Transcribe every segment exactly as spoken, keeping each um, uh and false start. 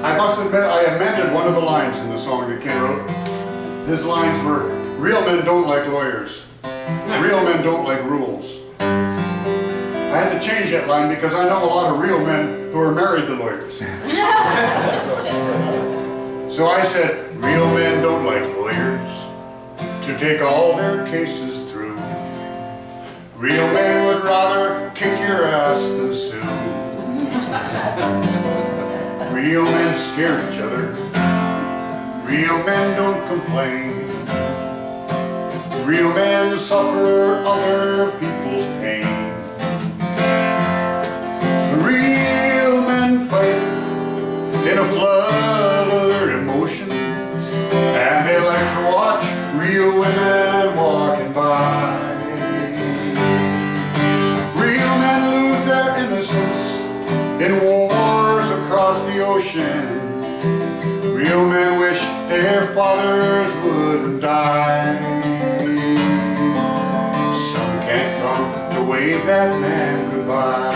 I must admit I amended one of the lines in the song that Ken wrote. His lines were, real men don't like lawyers. Real men don't like rules. I had to change that line because I know a lot of real men who are married to lawyers. So I said, real men don't like lawyers to take all their cases through. Real men would rather kick your ass than sue. Real men scare each other. Real men don't complain. Real men suffer other people's pain. Real men fight in a flood of their emotions, and they like to watch real women walking by. Real men lose their innocence in wars across the ocean. Real men wish their fathers wouldn't die. Some can't come to wave that man goodbye.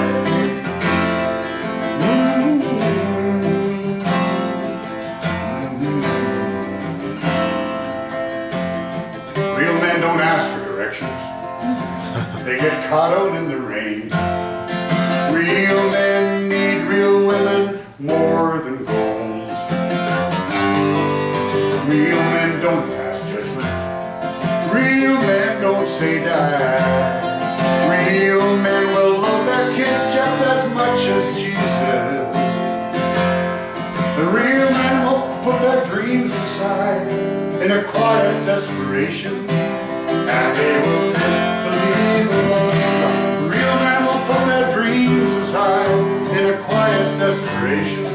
Real men don't ask for directions. They get caught out in the rain. Real men need real women more than gold. Real men don't pass judgment. Real men don't say die. Real men will love their kids just as much as Jesus. The real men will put their dreams aside in a quiet desperation, and they will believe in love. Real men will put their dreams aside in a quiet desperation.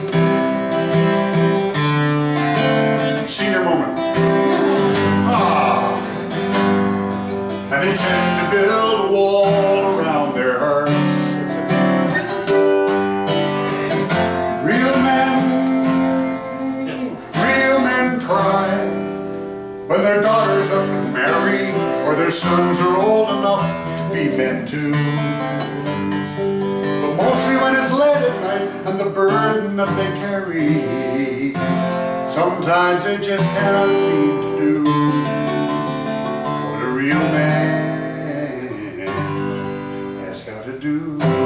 Senior moment. Ah. And they tend to build a wall around their hearts. Real men, real men cry when their daughters up and marry, or their sons are old enough to be men too. But mostly when it's late at night and the burden that they carry, sometimes they just cannot seem to do what a real man has got to do.